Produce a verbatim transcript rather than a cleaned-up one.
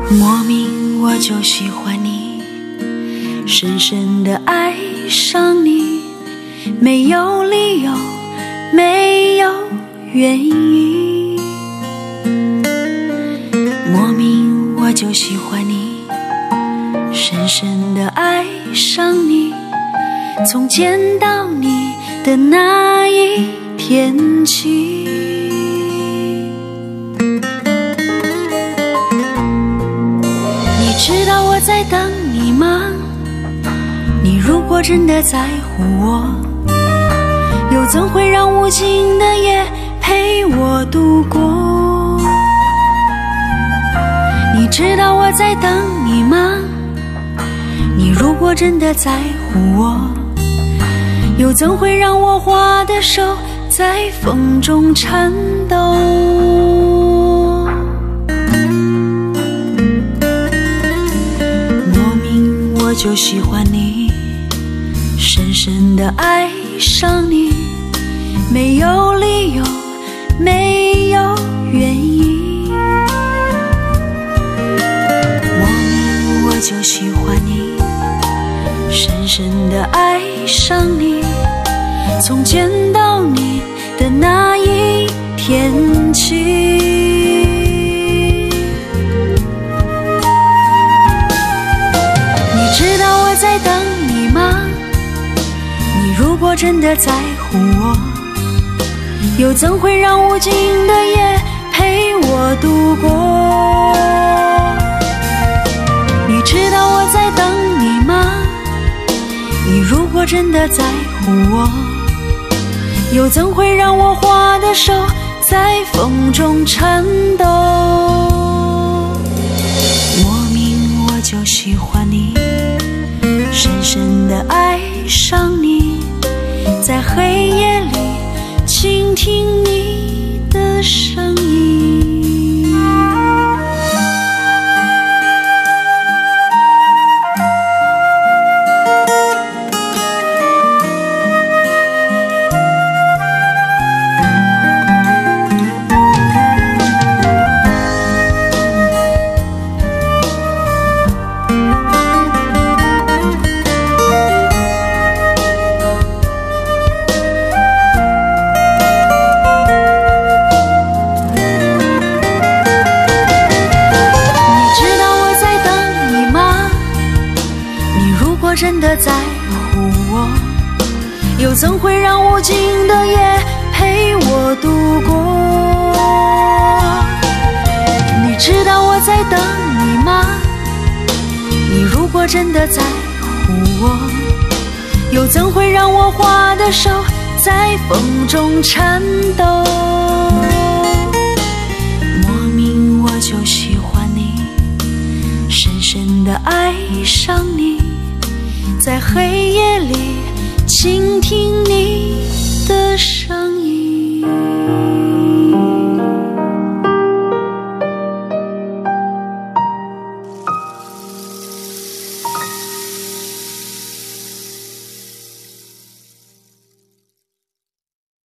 莫名我就喜欢你，深深地爱上你，没有理由，没有原因。莫名我就喜欢你，深深地爱上你，从见到你的那一天起。你知道我在等你吗？你如果真的在乎我，又怎会让无尽的夜陪我度过？你知道我在等你吗？你如果真的在乎我，又怎会让我花的手在风中颤抖？莫名我就喜欢你，深深地爱上你，没有理由，没有原因。莫名我就喜欢你，深深地爱上你，从见到你的那一天起。你知道我在等你吗？你如果真的在乎我，又怎会让无尽的夜陪我度过？你知道我在等你吗？你如果真的在乎我，又怎会让我花的手在风中颤抖？莫名我就喜欢你，深深地爱上你，在黑夜里倾听你的声音。真的在乎我，又怎会让无尽的夜陪我度过？你知道我在等你吗？你如果真的在乎我，又怎会让我花的手在风中颤抖？莫名我就喜欢你，深深地爱上你，在黑夜里倾听你的声音。